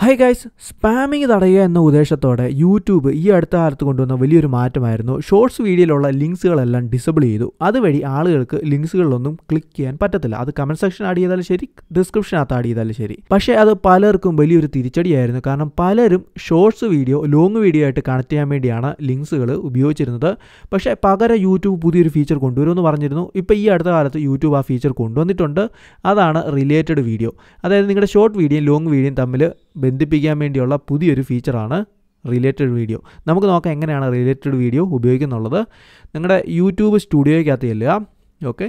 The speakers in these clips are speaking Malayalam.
ഹായ് ഗൈസ്, സ്പാമിംഗ് തടയുക എന്ന ഉദ്ദേശത്തോടെ യൂട്യൂബ് ഈ അടുത്ത കാലത്ത് കൊണ്ടുവന്ന വലിയൊരു മാറ്റമായിരുന്നു. ഷോർട്സ് വീഡിയോയിലുള്ള ലിങ്ക്സുകളെല്ലാം ഡിസബിൾ ചെയ്തു. അതുവഴി ആളുകൾക്ക് ലിങ്ക്സുകളിലൊന്നും ക്ലിക്ക് ചെയ്യാൻ പറ്റത്തില്ല. അത് കമൻറ്റ് സെക്ഷൻ ആഡ് ചെയ്താലും ശരി, ഡിസ്ക്രിപ്ഷനകത്ത് ആഡ് ചെയ്താലും ശരി. പക്ഷേ അത് പലർക്കും വലിയൊരു തിരിച്ചടിയായിരുന്നു. കാരണം പലരും ഷോർട്സ് വീഡിയോ ലോങ് വീഡിയോ ആയിട്ട് കണക്ട് ചെയ്യാൻ വേണ്ടിയാണ് ലിങ്ക്സുകൾ ഉപയോഗിച്ചിരുന്നത്. പക്ഷേ പകരം യൂട്യൂബ് പുതിയൊരു ഫീച്ചർ കൊണ്ടുവരുമെന്ന് പറഞ്ഞിരുന്നു. ഇപ്പോൾ ഈ അടുത്ത കാലത്ത് യൂട്യൂബ് ആ ഫീച്ചർ കൊണ്ടുവന്നിട്ടുണ്ട്. അതാണ് റിലേറ്റഡ് വീഡിയോ. അതായത് നിങ്ങളുടെ ഷോർട്ട് വീഡിയോയും ലോങ് വീഡിയോയും തമ്മിൽ ബന്ധിപ്പിക്കാൻ വേണ്ടിയുള്ള പുതിയൊരു ഫീച്ചറാണ് റിലേറ്റഡ് വീഡിയോ. നമുക്ക് നോക്കാം എങ്ങനെയാണ് റിലേറ്റഡ് വീഡിയോ ഉപയോഗിക്കുന്നുള്ളത്. നിങ്ങളുടെ യൂട്യൂബ് സ്റ്റുഡിയോയ്ക്കകത്ത് ചെല്ലുക. ഓക്കെ,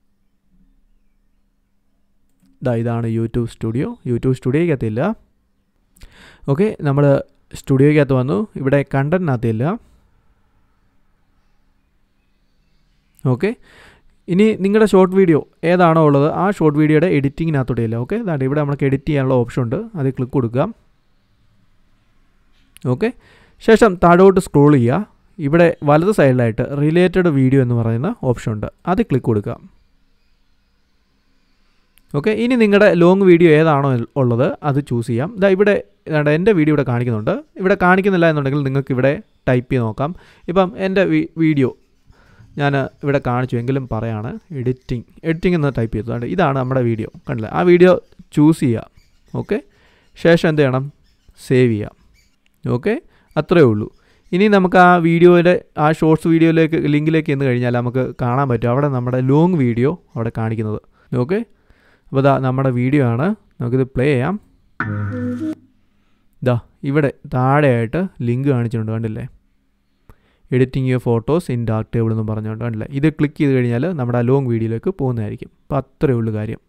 ഇതാണ് യൂട്യൂബ് സ്റ്റുഡിയോയ്ക്കകത്ത് ചെല്ലുക. ഓക്കെ, നമ്മൾ സ്റ്റുഡിയോയ്ക്കകത്ത് വന്നു. ഇവിടെ കണ്ടൻറ്റിനകത്ത് ചെല്ലുക. ഓക്കെ, ഇനി നിങ്ങളുടെ ഷോർട്ട് വീഡിയോ ഏതാണോ ഉള്ളത് ആ ഷോർട്ട് വീഡിയോയുടെ എഡിറ്റിങ്ങിനകത്തോടെ ഇല്ല. ഓക്കെ, അതാണ് ഇവിടെ നമുക്ക് എഡിറ്റ് ചെയ്യാനുള്ള ഓപ്ഷൻ ഉണ്ട്. അതിൽ ക്ലിക്ക് കൊടുക്കുക. ഓക്കെ, ശേഷം താഴോട്ട് സ്ക്രോൾ ചെയ്യുക. ഇവിടെ വലത് സൈഡിലായിട്ട് റിലേറ്റഡ് വീഡിയോ എന്ന് പറയുന്ന ഓപ്ഷൻ ഉണ്ട്. അതിൽ ക്ലിക്ക് കൊടുക്കുക. ഓക്കെ, ഇനി നിങ്ങളുടെ ലോങ് വീഡിയോ ഏതാണോ ഉള്ളത് അത് ചൂസ് ചെയ്യാം. ഇവിടെ എൻ്റെ വീഡിയോ ഇവിടെ കാണിക്കുന്നുണ്ട്. ഇവിടെ കാണിക്കുന്നില്ല എന്നുണ്ടെങ്കിൽ നിങ്ങൾക്ക് ഇവിടെ ടൈപ്പ് ചെയ്ത് നോക്കാം. ഇപ്പം എൻ്റെ വീഡിയോ ഞാൻ ഇവിടെ കാണിച്ചു എങ്കിലും പറയാണ്. എഡിറ്റിംഗ് എന്ന് ടൈപ്പ് ചെയ്തതാണ്. ഇതാണ് നമ്മുടെ വീഡിയോ, കണ്ടില്ലേ? ആ വീഡിയോ ചൂസ് ചെയ്യുക. ഓക്കെ, ശേഷം എന്ത് ചെയ്യണം? സേവ് ചെയ്യാം. ഓക്കെ, അത്രയേ ഉള്ളൂ. ഇനി നമുക്ക് ആ വീഡിയോയുടെ ആ ഷോർട്സ് ലിങ്കിലേക്ക് ചെന്ന് കഴിഞ്ഞാൽ നമുക്ക് കാണാൻ പറ്റും അവിടെ നമ്മുടെ ലോങ് വീഡിയോ അവിടെ കാണിക്കുന്നത്. ഓക്കെ, അപ്പോൾ ഇതാ നമ്മുടെ വീഡിയോ ആണ്. നമുക്കിത് പ്ലേ ചെയ്യാം. ഇവിടെ താഴെയായിട്ട് ലിങ്ക് കാണിച്ചിട്ടുണ്ട്, കണ്ടില്ലേ? Editing your photos in dark table എന്ന് പറഞ്ഞുകൊണ്ട്, കണ്ടില്ലേ? ഇത് ക്ലിക്ക് ചെയ്ത് കഴിഞ്ഞാൽ നമ്മുടെ ആ ലോങ് വീഡിയോയിലേക്ക് പോകുന്നതായിരിക്കും. അപ്പോൾ അത്രയേ ഉള്ളൂ കാര്യം.